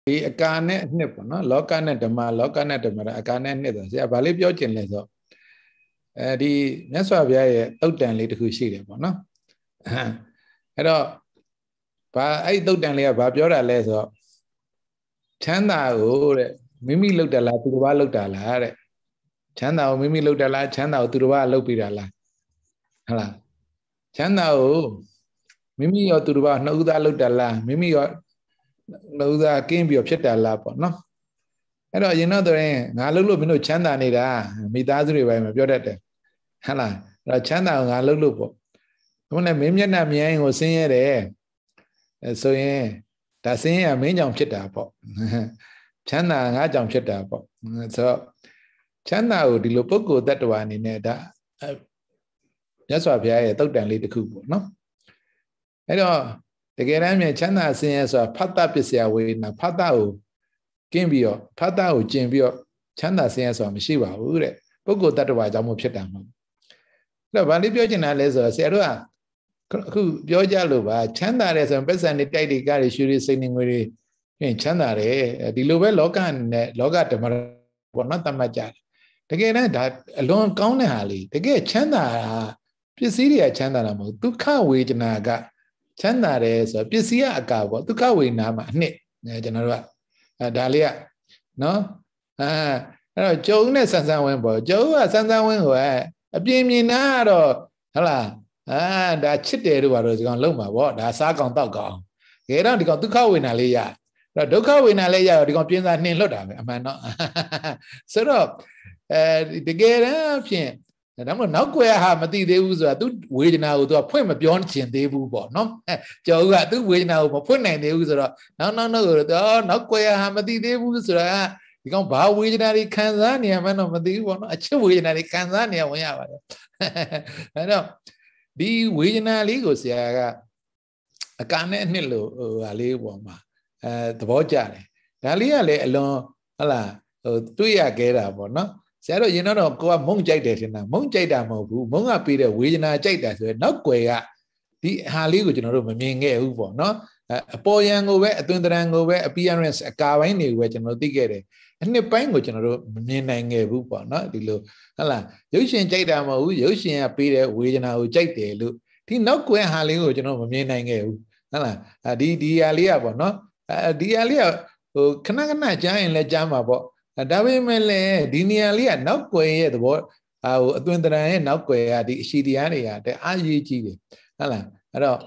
ဒီအကာနဲ့နှစ်ပေါ့နော်လောကနဲ့ဓမ္မလောကနဲ့ဓမ္မအကာနဲ့နှစ်ဆိုဆရာဗာလေးပြောချင်လဲဆိုဒီမြတ်စွာဘုရားရဲ့တုတ်တန်လေးတစ်ခုရှိတယ်ပေါ့နော်အဲ့တော့ဘာအဲ့တုတ်တန်လေးကဘာပြောတာလဲဆိုတော့ချမ်းသာကိုတဲ့မိမိလုပ်တယ်လားသူတစ်ပါးလုပ်တာလားတဲ့ချမ်းသာကိုမိမိလုပ်တယ်လားချမ်းသာကိုသူတစ်ပါးလုပ်ပြီးတာလားဟုတ်လားချမ်းသာကိုမိမိရောသူတစ်ပါးနှစ်ဦးသားလုပ်တယ်လားမိမိရောနှစ်ဦးသားကင်းပြီးဖြစ်တာလားပေါ့နော်အဲ့တော့ရင်တော့ဆိုရင်ငါလုပ်လို့မင်းတို့ချမ်းသာနေတာမိသားစုတွေပဲမပြောတတ်တယ်ဟုတ်လားအဲ့တော့ချမ်းသာကိုငါလုပ်လို့ပေါ့ဘုန်းနဲ့မင်းမျက်နှာမြင်ကိုဆင်းရဲတယ်ဆိုရင်ဒါဆင်းရဲမင်းကြောင့်ဖြစ်တာပေါ့ချမ်းသာငါကြောင့်ဖြစ်တာပေါ့ဆိုတော့ချမ်းသာကိုဒီလိုပုဂ္ဂိုလ်တ attva အနေနဲ့ဒါမြတ်စွာဘုရားရဲ့တုတ်တန်လေးတစ်ခုပေါ့နော်အဲ့တော့တကယ်တမ်းမြင်ချမ်းသာဆင်းရဲဆိုတာဖတ်တပစ္စယဝေဒနာဖတ်တကိုကင်းပြီးတော့ဖတ်တကိုကျင်ပြီးတော့ချမ်းသာဆင်းရဲဆိုတာမရှိပါဘူးတဲ့ပုဂ္ဂိုလ်တ attva ကြောင့်မို့ဖြစ်တာမဟုတ်အဲ့တော့ဗာလေးပြောချင်တာလဲဆိုတော့ဆရာတို့ကအခုပြောကြလို့ပါချမ်းသာတယ်ဆိုရင်ပစ္စံတွေတိုက်တွေကတွေရှူတွေစိတ်နေငွေတွေချမ်းသာတယ်ဒီလိုပဲလောကနဲ့လောကဓမ္မပေါ့နော်တတ်မှတ်ကြတယ်တကယ်တမ်းဒါအလွန်ကောင်းတဲ့ဟာလေးတကယ်ချမ်းသာတာပစ္စည်းတွေကချမ်းသာတာမဟုတ်ဒုက္ခဝေဒနာကချမ်းသာတယ်ဆိုတော့ပစ္စည်းကအကာပေါ့ဒုက္ခဝေဒနာမှာအနှစ်ကျွန်တော်တို့ကဒါလေးကနော်အဲ့တော့ကျုံနဲ့ဆန်းဆန်းဝင်းပေါ့ကျုံကဆန်းဆန်းဝင်းကိုအပြင်းမြင်တာတော့ဟုတ်လားဒါချစ်တယ်တို့ပါတော့ဒီကောင်လုံးမှာပေါ့ဒါစားကောင်တောက်ကောင်တကယ်တော့ဒီကောင်ဒုက္ခဝေဒနာလေးရအဲ့တော့ဒုက္ခဝေဒနာလေးရတော့ဒီကောင်ပြင်းစားနှင်လွတ်တာပဲအမှန်တော့ဆိုတော့တကယ်တမ်းဖြင့်ဒါမှမဟုတ်နောက်ွယ်ဟာမသိသေးဘူးဆိုတာသူဝေဒနာကိုသူကဖွင့်မပြောချင်သေးဘူးပေါ့နော်ကျော်ကသူဝေဒနာကိုမဖွင့်နိုင်သေးဘူးဆိုတော့နောက်ကွယ်ဟာမသိသေးဘူးဆိုတာဒီကောင်ဘာဝေဒနာတွေခံစားနေရမှန်းတော့မသိဘူးပေါ့နော်အချစ်ဝေဒနာတွေခံစားနေရဝင်ရပါတယ်အဲ့တော့ဒီဝေဒနာလေးကိုဆရာကအကာနဲ့အနှစ်လို့ဟာလေးပေါ့မှာသဘောကျတယ်ဒါလေးကလည်းအလွန်ဟုတ်လားတွေ့ရခဲ့တာပေါ့နော်ဆရာတို့ရင်တော့ကိုကမုံကြိုက်တယ်ထင်တာမုံကြိုက်တာမဟုတ်ဘူးမုံကပေးတဲ့ဝေဒနာကြိုက်တာဆိုရင်နောက်ွယ်ကဒီဟာလေးကိုကျွန်တော်တို့မမြင်ခဲ့ဘူးပေါ့နော်အပေါ်ယံကိုပဲအသွင်သဏ္ဍာန်ကိုပဲ appearance အကာပိုင်းတွေကိုပဲကျွန်တော်သိခဲ့တယ်အနှစ်ပိုင်းကိုကျွန်တော်တို့မမြင်နိုင်ခဲ့ဘူးပေါ့နော်ဒီလိုဟုတ်လားရုပ်ရှင်ကြိုက်တာမဟုတ်ဘူးရုပ်ရှင်ကပေးတဲ့ဝေဒနာကိုကြိုက်တယ်လို့ဒီနောက်ွယ်ဟာလေးကိုကျွန်တော်မမြင်နိုင်ခဲ့ဘူးဟုတ်လားဒီဟာလေးကပေါ့နော်ဒီဟာလေးကခဏခဏကြားရင်လည်းကြားမှာပေါ့ဒါပေမဲ့လည်းဒီနေရာလေးကနောက်ွယ်ရဲ့သဘောအသွင်သဏ္ဍာန်ရဲ့နောက်ွယ်ကဒီအရှိတရားတွေကတအားရေးကြီးတယ်ဟုတ်လားအဲ့တော့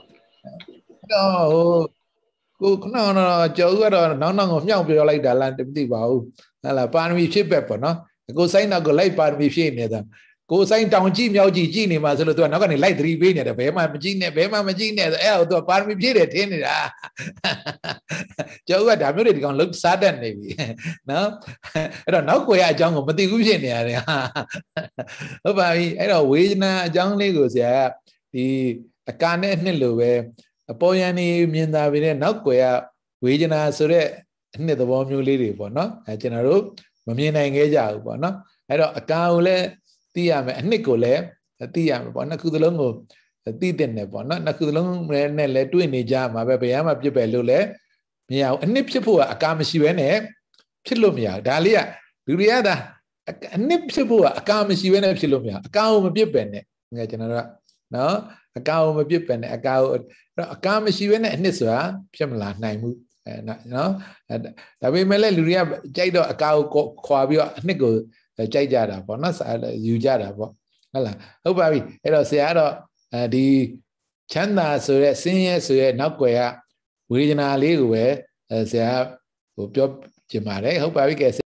ကိုခဏတော့ကျော်ကတော့နောက်ကိုမြောက်ပြောလိုက်တာလားမသိပါဘူးဟုတ်လားပါရမီဖြစ်ပဲပေါ့နော်ကိုစိုင်းတော့ကိုလိုက်ပါရမီဖြစ်နေတာကိုစိုင်းတောင်ကြည့်မြောက်ကြည့်နေမှာဆိုလို့သူကနောက်ကနေလိုက်သတိပေးနေတယ်ဘဲမှမကြည့်နဲ့အဲ့ဒါကိုသူကပါရမီဖြည့်တယ်ထင်းနေတာကျော်ကဒါမျိုးတွေဒီကောင်လှုပ်စားတတ်နေပြီနော်အဲ့တော့နောက်ကိုရအကြောင်းကိုမသိဘူးဖြစ်နေရတယ်ဟုတ်ပါပြီအဲ့တော့ဝေဒနာအကြောင်းလေးကိုဆရာကဒီအကာနဲ့နှစ်လို့ပဲအပေါ်ယံနေမြင်သာပြီတဲ့နောက်ကိုရဝေဒနာဆိုတဲ့အနှစ်သဘောမျိုးလေးတွေပေါ့နော်ကျွန်တော်တို့မမြင်နိုင်ခဲ့ကြဘူးပေါ့နော်အဲ့တော့အကာကိုလည်းသိရမယ်အနှစ်ကိုလည်းသိရမယ်ပေါ့နှစ်ခုသလုံးကိုသိတဲ့နယ်ပေါ့နော်နှစ်ခုသလုံးနဲ့လည်းတွေ့နေကြမှာပဲဘယ်ရမှပြစ်ပဲလို့လည်းမရဘူးအနှစ်ဖြစ်ဖို့ကအကာမရှိဘဲနဲ့ဖြစ်လို့မရဘူးဒါလေးကလူတွေကဒါအနှစ်ဖြစ်ဖို့ကအကာမရှိဘဲနဲ့ဖြစ်လို့မရဘူးအကာကိုမပြစ်ပဲနဲ့ငါကျွန်တော်တို့ကနော်အကာကိုမပြစ်ပဲနဲ့အကာမရှိဘဲနဲ့အနှစ်ဆိုတာဖြစ်မလာနိုင်ဘူးနော်ဒါပေမဲ့လည်းလူတွေကကြိုက်တော့အကာကိုခွာပြီးတော့အနှစ်ကိုကြိုက်ကြတာပေါ့နော်ယူကြတာပေါ့ဟုတ်လားဟုတ်ပါပြီအဲ့တော့ဆရာကတော့ဒီချမ်းသာဆိုရဲဆင်းရဲဆိုရဲနောက်ွယ်ကဝေဒနာလေးကိုပဲဆရာပြောချင်ပါတယ်ဟုတ်ပါပြီကဲ